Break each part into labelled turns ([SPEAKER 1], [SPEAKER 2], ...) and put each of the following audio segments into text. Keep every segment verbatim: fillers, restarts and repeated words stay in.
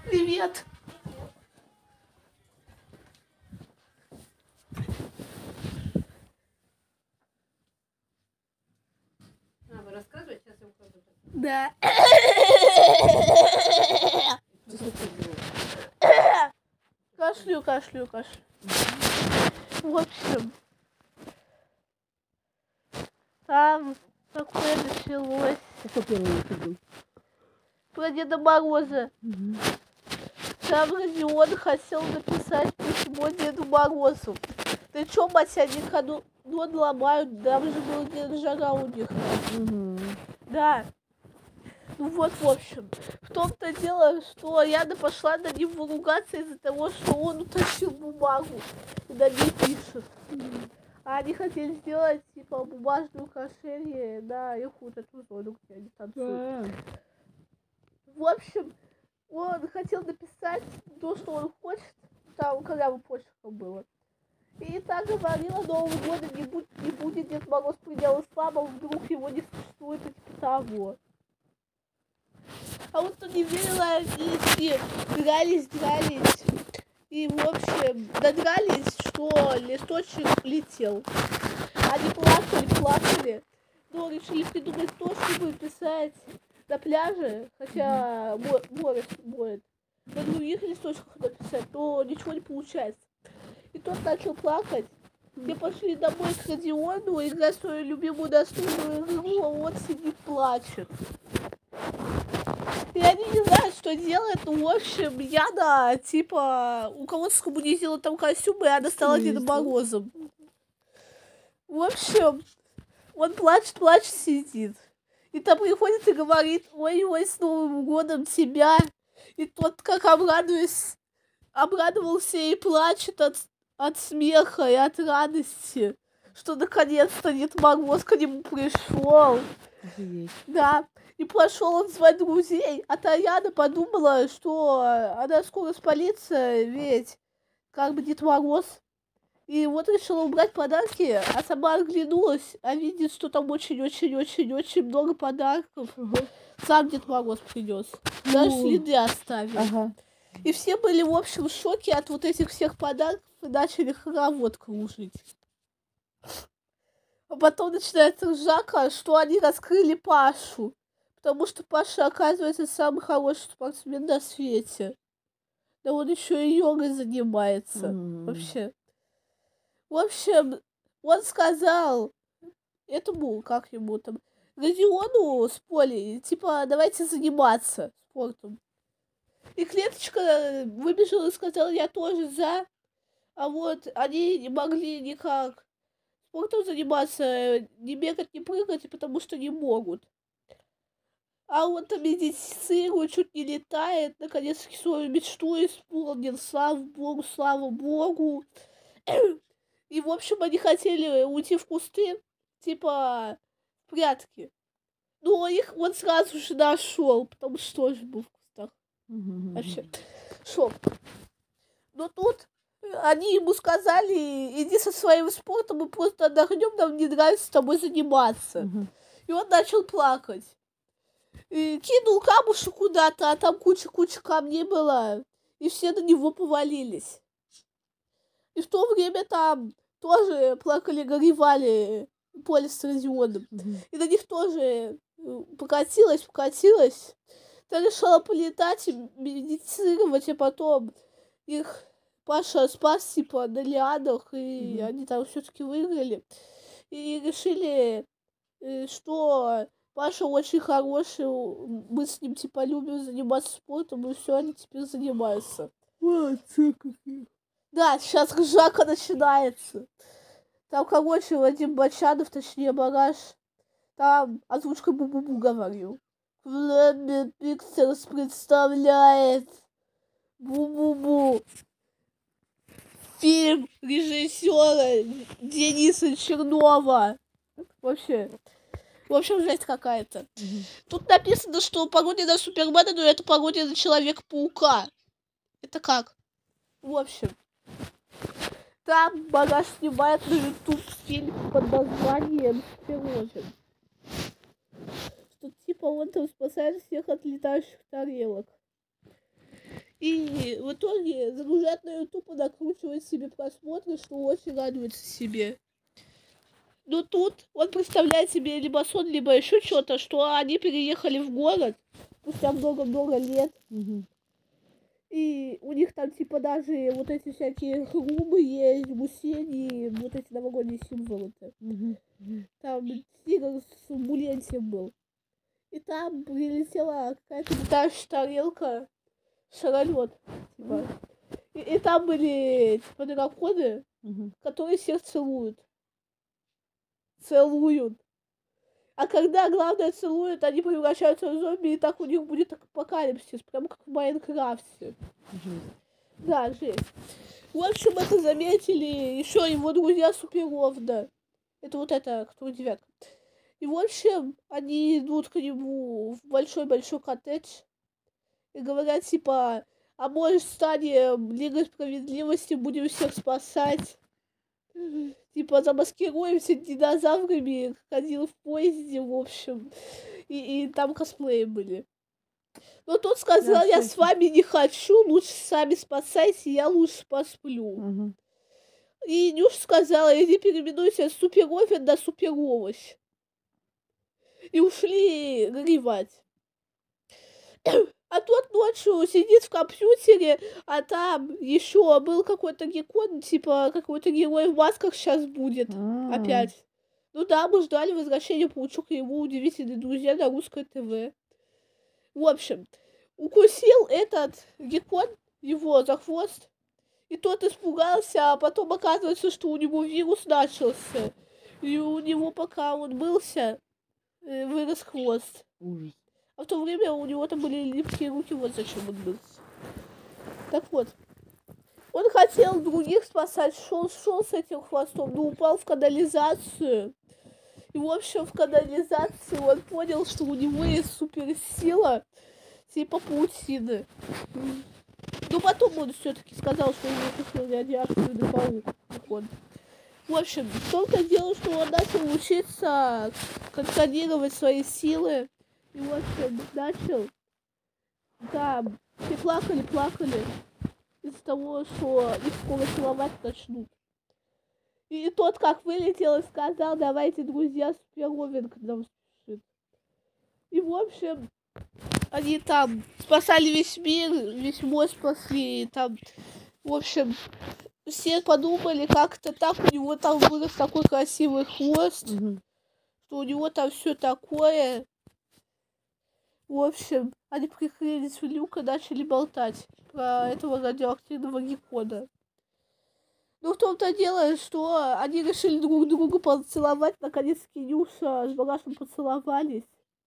[SPEAKER 1] Привет.
[SPEAKER 2] А, вы рассказываете, сейчас я ухожу.
[SPEAKER 1] Да. Кашлю, кашлю, кашлю. В общем, там такое началось.
[SPEAKER 2] Что первое видел?
[SPEAKER 1] Про Деда Мороза.
[SPEAKER 2] Угу.
[SPEAKER 1] Там Родион хотел написать письмо Деду Морозу. Ты чё, мать, они канон ломают? Там же был Дед Жара у них.
[SPEAKER 2] Угу.
[SPEAKER 1] Да. Ну вот, в общем, в том-то дело, что Яна пошла на него ругаться из-за того, что он утащил бумагу и на ней пишет. А они хотели сделать, типа, бумажное украшение на их вот эту зону, где они танцуют. В общем, он хотел написать то, что он хочет, там, когда ему почерком было. И так говорила, Нового года не, будь, не будет Дед Мороз предела слабо, вдруг его не существует, и типа того. А вот кто не верила, они все дрались, дрались. И, в общем, додрались, что листочек летел. Они плакали, плакали, но решили придумать то, чтобы писать на пляже, хотя море моет. На других листочках написать, но ничего не получается. И тот начал плакать. Все пошли домой к Родиону, играть свою любимую настольную игру, а он сидит, плачет. И они не знают, что делать. Ну, в общем, Яна, типа, у кого-то скоммунизировала там костюм, и она стала Дедом Морозом. В общем, он плачет, плачет, сидит. И там приходит и говорит: ой-ой, с Новым годом тебя. И тот, как обрадуясь, обрадовался и плачет от, от смеха и от радости, что наконец-то Дед Мороз к нему пришел. Да. И пошел он звать друзей, а Таяна подумала, что она скоро спалится, ведь как бы Дед Мороз. И вот решила убрать подарки, а сама оглянулась, а видит, что там очень-очень-очень-очень много подарков. Угу. Сам Дед Мороз принес. Даже ну, следы оставил. Ага. И все были, в общем, в шоке от вот этих всех подарков и начали хоровод кружить. А потом начинается ржака, что они раскрыли Пашу. Потому что Паша, оказывается, самый хороший спортсмен на свете. Да он еще и йогой занимается. Mm. Вообще. В общем, он сказал этому, как ему там, Родиону с Полей, типа, давайте заниматься спортом. И Клеточка выбежала и сказала: я тоже за. А вот они не могли никак спортом заниматься, не бегать, не прыгать, потому что не могут. А он там медитицирует, чуть не летает, наконец-таки свою мечту исполнил, слава богу, слава богу. И, в общем, они хотели уйти в кусты, типа, в прятки. Но их он сразу же нашел, потому что тоже был в кустах. Вообще, шок. Но тут они ему сказали: иди со своим спортом, мы просто отдохнем, нам не нравится с тобой заниматься. И он начал плакать. И кинул камушек куда-то, а там куча-куча камней была, и все на него повалились. И в то время там тоже плакали, горевали Поля с Родионом. Mm-hmm. И на них тоже покатилась, покатилась. Та решила полетать и медитировать, а потом их Паша спас, типа, на лианах, и mm-hmm. они там все-таки выиграли. И решили, что Паша очень хороший, мы с ним, типа, любим заниматься спортом, и все, они теперь занимаются.
[SPEAKER 2] Молодцы какие.
[SPEAKER 1] Да, сейчас ржака начинается. Там, короче, Вадим Бочанов, точнее, Бараш, там озвучкой Бу-Бу-Бу говорил. Флэми Пиксерс представляет Бу-Бу-Бу. Фильм режиссера Дениса Чернова. Вообще... В общем, жесть какая-то. Mm-hmm. Тут написано, что пародия на Супермена, но это пародия на Человека-паука. Это как? В общем. Там Бараш снимает на YouTube фильм под названием «Пирожен». Что типа он там спасает всех от летающих тарелок. И в итоге загружать на YouTube и накручивать себе просмотры, что очень радуется себе. Но тут он представляет себе либо сон, либо еще что-то, что они переехали в город спустя много-много лет.
[SPEAKER 2] Угу.
[SPEAKER 1] И у них там типа даже вот эти всякие хрумы есть, гусени, вот эти новогодние символы-то.
[SPEAKER 2] Угу.
[SPEAKER 1] Там тигр с мулентием был. И там прилетела какая-то летающая тарелка, шаролет, типа. И, и там были типа драконы,
[SPEAKER 2] Угу.
[SPEAKER 1] которые всех целуют. Целуют. А когда, главное, целуют, они превращаются в зомби, и так у них будет апокалипсис, прям как в Майнкрафте.
[SPEAKER 2] Жесть.
[SPEAKER 1] Да, жесть. В общем, это заметили еще его друзья Суперов, да. Это вот это, кто девятка. И, в общем, они идут к нему в большой-большой коттедж и говорят, типа, а может, станем Лигой Справедливости, будем всех спасать. Типа, замаскируемся динозаврами, ходил в поезде, в общем. И, и там косплеи были. Но тот сказал,
[SPEAKER 2] Да,
[SPEAKER 1] я
[SPEAKER 2] кстати.
[SPEAKER 1] с вами не хочу, лучше сами спасайте, я лучше посплю.
[SPEAKER 2] Угу.
[SPEAKER 1] И Нюша сказала, иди переименуйся с Суперовен на Суперовощ. И ушли горевать. А тот ночью сидит в компьютере, а там еще был какой-то геккон, типа какой-то герой в масках сейчас будет.
[SPEAKER 2] А.
[SPEAKER 1] Опять. Ну да, мы ждали возвращения Паучука и его удивительные друзья на русское ТВ. В общем, укусил этот геккон его за хвост, и тот испугался, а потом оказывается, что у него вирус начался. И у него, пока он мылся, э, вырос хвост.
[SPEAKER 2] Ужас.
[SPEAKER 1] А в то время у него там были липкие руки, вот зачем он мылся. Так вот, он хотел других спасать, шел, шел с этим хвостом, но упал в канализацию. И, в общем, в канализации он понял, что у него есть суперсила, типа паутины. Но потом он все-таки сказал, что ему купил радиоактивный паук. Вот. В общем, в том-то дело, что он начал учиться контролировать свои силы. И, в общем, начал, да, все плакали, плакали из-за того, что их скоро целовать начнут. И тот, как вылетел, и сказал, давайте, друзья, Суперовен к нам спешит. И, в общем, они там спасали весь мир, весь мост спасли, и там, в общем, все подумали, как-то так у него там вырос такой красивый хвост,
[SPEAKER 2] Угу.
[SPEAKER 1] что у него там все такое. В общем, они прикрылись в люк и начали болтать про этого радиоактивного геккона. Но в том-то дело, что они решили друг друга поцеловать. Наконец-таки Нюша с Багашем поцеловались.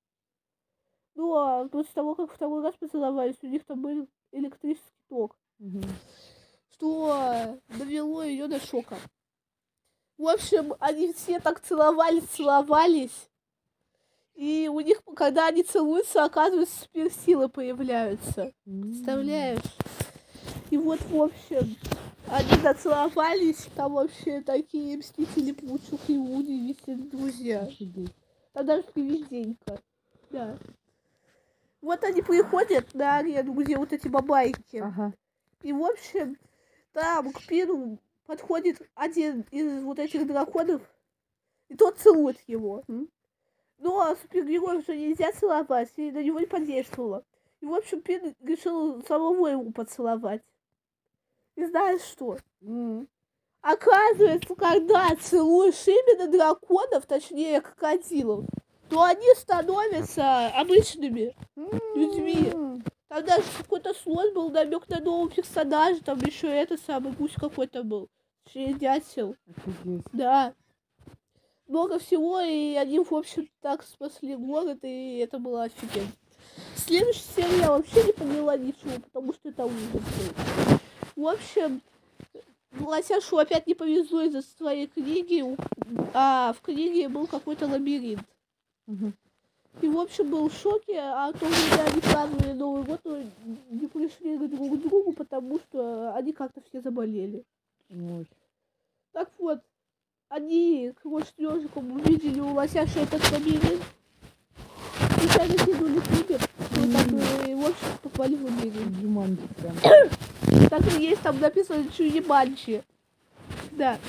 [SPEAKER 1] Но после того, как второй раз поцеловались, у них там был электрический ток.
[SPEAKER 2] Угу.
[SPEAKER 1] Что довело ее до шока. В общем, они все так целовались, целовались. И у них, когда они целуются, оказывается, суперсилы появляются. Представляешь? И вот, в общем, они доцеловались, там вообще такие мстители Паучук и Вуди, висят друзья.
[SPEAKER 2] Офигеть.
[SPEAKER 1] Там даже привиденька. Да. Вот они приходят на арену, где вот эти бабайки.
[SPEAKER 2] Ага.
[SPEAKER 1] И, в общем, там к пиру подходит один из вот этих драконов, и тот целует его.
[SPEAKER 2] М?
[SPEAKER 1] Но супергероев же нельзя целовать, и на него не подействовало. И, в общем, Пин решил самого его поцеловать. И знаешь что?
[SPEAKER 2] М.
[SPEAKER 1] Оказывается, когда целуешь именно драконов, точнее крокодилов, то они становятся обычными людьми.
[SPEAKER 2] М.
[SPEAKER 1] Там даже какой-то слон был, намек на нового персонажа, там еще это самый гусь какой-то был. Точнее, дятел.
[SPEAKER 2] Офигеть.
[SPEAKER 1] Да. Много всего, и они, в общем, так спасли город, и это было офигенно. Следующая серия я вообще не поняла ничего, потому что это ужас был. В общем, Лосяшу опять не повезло из-за своей книги, а в книге был какой-то лабиринт.
[SPEAKER 2] Угу.
[SPEAKER 1] И, в общем, был в шоке, а то, когда они праздновали Новый год, но не пришли друг к другу, потому что они как-то все заболели.
[SPEAKER 2] Ой.
[SPEAKER 1] Так вот, они, короче, с ежиком увидели у Лосяши этот лабиринт, и сами кинули к ним, которые, в общем, попали в лабиринт.
[SPEAKER 2] Джуманджи прям.
[SPEAKER 1] Так и есть, там написано Джуманджи. Да.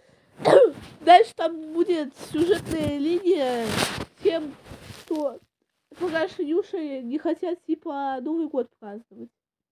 [SPEAKER 1] Дальше там будет сюжетная линия тем, что пока Нюша не хотят, типа, Новый год праздновать.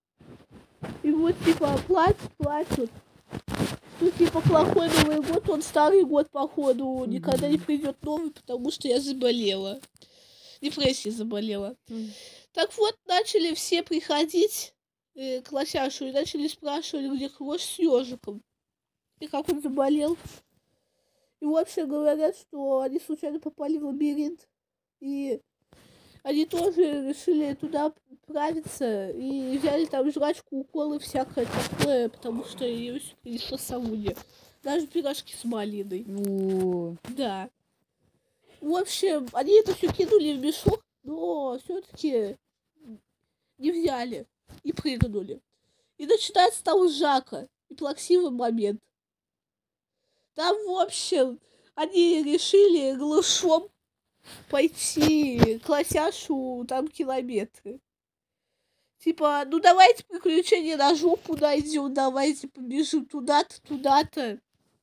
[SPEAKER 1] И вот, типа, плачут, плачут. Ну, типа, плохой Новый год, он старый год, походу, никогда не придет новый, потому что я заболела. Депрессией заболела.
[SPEAKER 2] Mm.
[SPEAKER 1] Так вот, начали все приходить э, к Лосяшу и начали спрашивать, где Крош с ежиком. И как он заболел. И вообще говорят, что они случайно попали в лабиринт. И они тоже решили туда отправиться. И взяли там жрачку, уколы, всякое такое, потому что ее все принесло Савуне. Даже пирожки с малиной.
[SPEAKER 2] О,
[SPEAKER 1] Да. В общем, они это все кинули в мешок, но все-таки не взяли и прыгнули. И начинается там Жака и плаксивый момент. Там, в общем, они решили глушом пойти к Лосяшу там километры. Типа, ну давайте приключения на жопу найдем, давайте побежим туда-то, туда-то.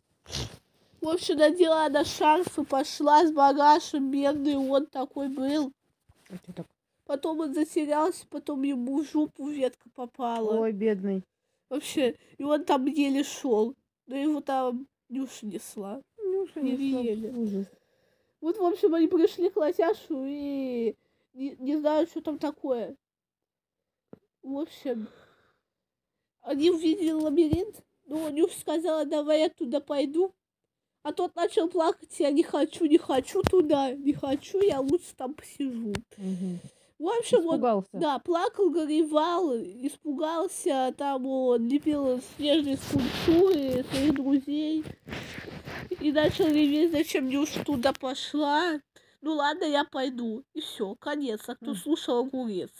[SPEAKER 1] В общем, надела она шарф и пошла с багажем, бедный он такой был.
[SPEAKER 2] а что так?
[SPEAKER 1] Потом он затерялся, потом ему в жопу ветка попала.
[SPEAKER 2] Ой, бедный.
[SPEAKER 1] Вообще, и он там еле шел. Но его там Нюша несла.
[SPEAKER 2] Нюша
[SPEAKER 1] Еле-еле.
[SPEAKER 2] Ужас.
[SPEAKER 1] Вот, в общем, они пришли к Лосяшу и не, не знают, что там такое. В общем, они увидели лабиринт, но Нюша сказала, давай я туда пойду. А тот начал плакать, я не хочу, не хочу туда, не хочу, я лучше там посижу.
[SPEAKER 2] Угу.
[SPEAKER 1] В общем,
[SPEAKER 2] Испугался.
[SPEAKER 1] он, да, плакал, горевал, испугался, там он лепил снежные скульптуры своих друзей. И начал реветь, зачем Нюша туда пошла. Ну ладно, я пойду. И все, конец. А кто слушал, огурец.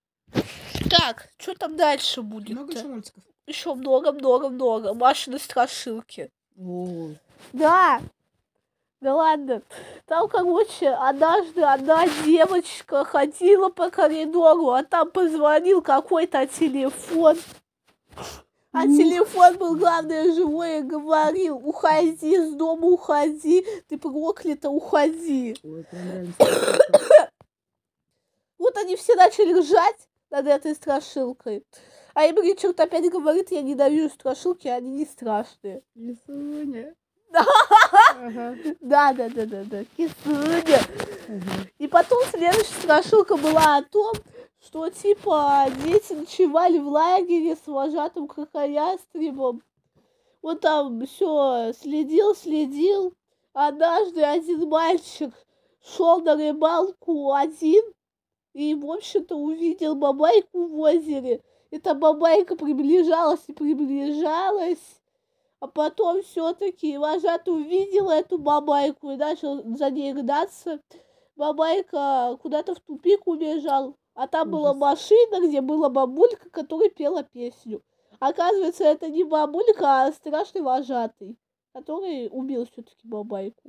[SPEAKER 1] Так, что там дальше будет?
[SPEAKER 3] Много еще мультиков?
[SPEAKER 1] Еще много-много-много. Машины страшилки.
[SPEAKER 2] О,
[SPEAKER 1] Да. Да ладно. Там, короче, однажды одна девочка ходила по коридору, а там позвонил какой-то телефон. А
[SPEAKER 2] Ух.
[SPEAKER 1] телефон был, главное, живой и говорил, уходи из дома, уходи, ты проклята, уходи.
[SPEAKER 2] ой, прям реально страшно.
[SPEAKER 1] Вот они все начали ржать над этой страшилкой. А им Ричард опять говорит, я ненавижу страшилки, они не страшные.
[SPEAKER 2] Кисуня.
[SPEAKER 1] Да.
[SPEAKER 2] Ага.
[SPEAKER 1] Да, да, да, да, да, кисуня.
[SPEAKER 2] Ага.
[SPEAKER 1] И потом следующая страшилка была о том, что типа дети ночевали в лагере с вожатым крокоястребом. Он там все следил, следил. Однажды один мальчик шел на рыбалку один и, в общем-то, увидел бабайку в озере. Эта бабайка приближалась и приближалась. А потом все-таки вожатый увидел эту бабайку и начал за ней гнаться. Бабайка куда-то в тупик убежал. А там была
[SPEAKER 2] Ужас.
[SPEAKER 1] машина, где была бабулька, которая пела песню. Оказывается, это не бабулька, а страшный вожатый, который убил все-таки бабайку.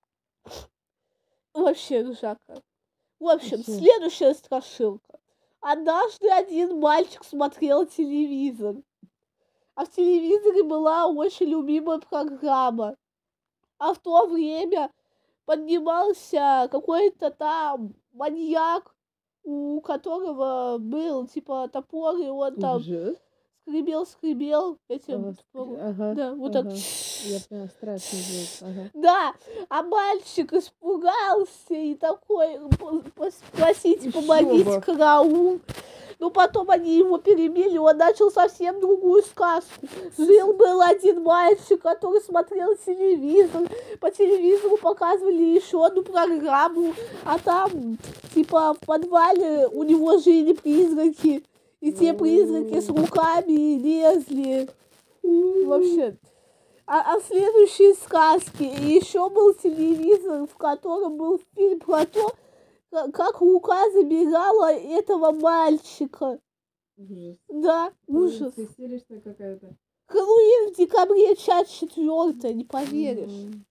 [SPEAKER 1] Вообще, ржака. В общем,
[SPEAKER 2] Вообще.
[SPEAKER 1] следующая страшилка. Однажды один мальчик смотрел телевизор. А в телевизоре была очень любимая программа. А в то время поднимался какой-то там маньяк, у которого был типа топор, и он там
[SPEAKER 2] Ужас.
[SPEAKER 1] скребел, скребел этим
[SPEAKER 2] Ага,
[SPEAKER 1] топором.
[SPEAKER 2] ага,
[SPEAKER 1] Да, вот
[SPEAKER 2] ага.
[SPEAKER 1] так.
[SPEAKER 2] Я прям страшный звук. Ага.
[SPEAKER 1] Да, а мальчик испугался и такой, спросите,
[SPEAKER 2] Еще
[SPEAKER 1] помогите,
[SPEAKER 2] бы.
[SPEAKER 1] караул. Но потом они его перебили, он начал совсем другую сказку. Жил-был один мальчик, который смотрел телевизор. По телевизору показывали еще одну программу, а там, типа, в подвале у него жили призраки. И те призраки с руками лезли. Вообще. А, а в следующей сказке еще был телевизор, в котором был фильм про то, как, как рука забирала этого мальчика.
[SPEAKER 2] Ужас.
[SPEAKER 1] Да, ужас.
[SPEAKER 2] Ты истеричная какая-то.
[SPEAKER 1] Хэллоуин в декабре, часть четвертая, не поверишь.
[SPEAKER 2] Мгм.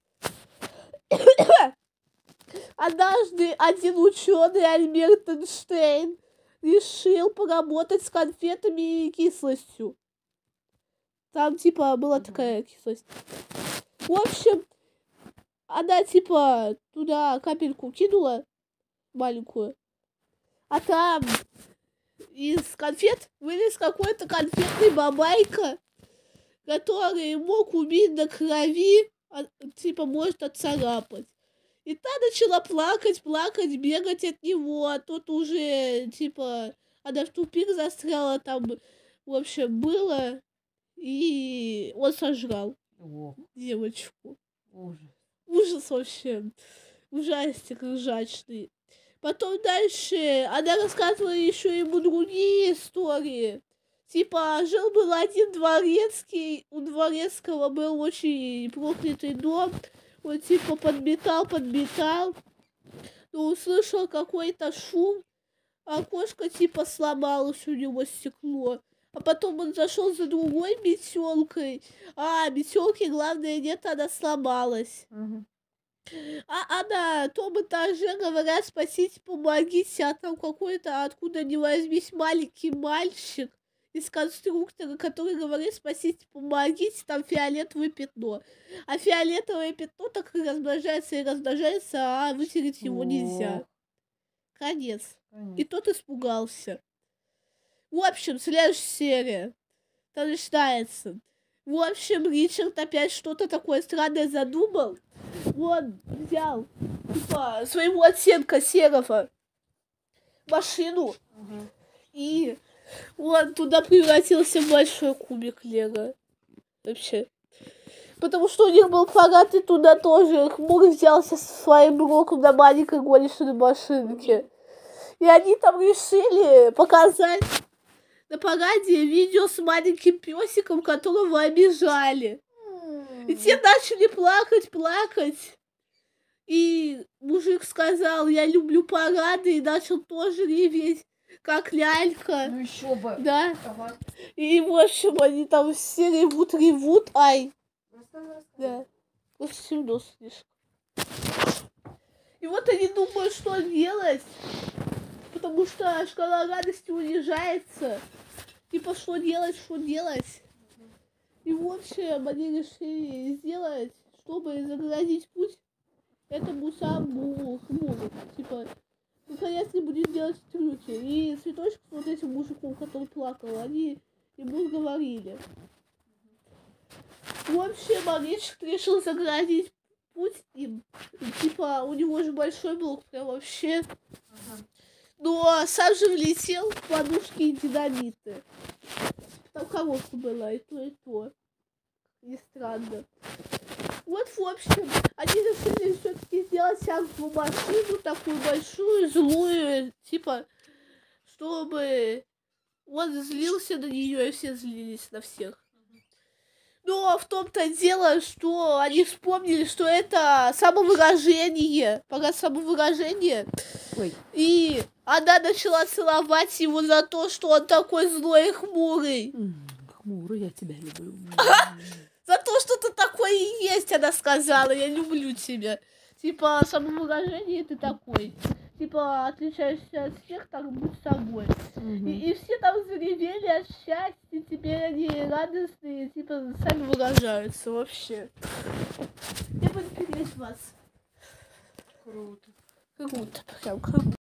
[SPEAKER 1] Однажды один ученый Альберт Эйнштейн решил поработать с конфетами и кислостью. Там, типа, была такая кислость. В общем, она, типа, туда капельку кинула маленькую, а там из конфет вылез какой-то конфетный бабайка, который мог убить до крови, а, типа, может отцарапать. И та начала плакать, плакать, бегать от него, а тот уже, типа, она в тупик застряла, там, в общем, было, и он сожрал
[SPEAKER 3] О,
[SPEAKER 1] девочку.
[SPEAKER 3] ужас.
[SPEAKER 1] Ужас вообще. Ужастик ржачный. Потом дальше она рассказывала еще ему другие истории. Типа, жил-был один дворецкий, у дворецкого был очень проклятый дом. Он типа подметал, подметал, но услышал какой-то шум, а окошко типа сломалось у него стекло. А потом он зашел за другой метелкой, а метелки, главное, нет, она сломалась.
[SPEAKER 3] Ага.
[SPEAKER 1] А, а на том этаже говорят, спасите, помогите, а там какой-то, откуда ни возьмись, маленький мальчик из конструктора, который говорит, спасите, помогите, там фиолетовое пятно. А фиолетовое пятно так и размножается и размножается, а вытереть его нельзя.
[SPEAKER 3] Ох.
[SPEAKER 1] Конец. И
[SPEAKER 3] Конечно.
[SPEAKER 1] тот испугался. В общем, следующая серия. Там начинается. В общем, Ричард опять что-то такое странное задумал. Он взял, типа, своего оттенка серого машину,
[SPEAKER 3] Ага.
[SPEAKER 1] и он туда превратился в большой кубик лего. Вообще. Потому что у них был фанат, и туда тоже Хмур взялся со своим блоком на маленькой гоночной машинке. И они там решили показать на параде видео с маленьким песиком, которого обижали. И те начали плакать, плакать. И мужик сказал, я люблю парады, и начал тоже реветь, как лялька.
[SPEAKER 3] Ну еще бы.
[SPEAKER 1] Да.
[SPEAKER 3] Ага.
[SPEAKER 1] И, в общем, они там все ревут, ревут. Ай.
[SPEAKER 3] Рассказывай, рассказывай.
[SPEAKER 1] Да. Просто темно слишком. И вот они думают, что делать. Потому что шкала радости унижается. Типа, что делать, что делать. И, в общем, они решили сделать, чтобы заградить путь этому самому Хмуру. Типа, наконец не будет делать трюки. И цветочек с вот этим мужиком, который плакал, они ему говорили. В общем, Ричард решил заградить путь им. И, типа, у него же большой блок, прям вообще.
[SPEAKER 3] Ага.
[SPEAKER 1] Но сам же влетел в подушки и динамиты. Там коробка была, и то, и то. Не странно. Вот, в общем, они решили все-таки сделать всякую машину, такую большую, злую, типа, чтобы он злился на нее, и все злились на всех. Но в том-то дело, что они вспомнили, что это самовыражение, пока самовыражение.
[SPEAKER 3] Ой.
[SPEAKER 1] И она начала целовать его за то, что он такой злой и хмурый.
[SPEAKER 3] Хмурый, я тебя люблю.
[SPEAKER 1] За то, что ты такой и есть, она сказала, я люблю тебя. Типа, самовыражение ты такой. Типа, отличаешься от всех, так будь собой. И, и все там заревели от счастья, теперь они радостные, типа, сами выражаются вообще. Я буду переть вас.
[SPEAKER 3] Круто.
[SPEAKER 1] Круто, прям круто.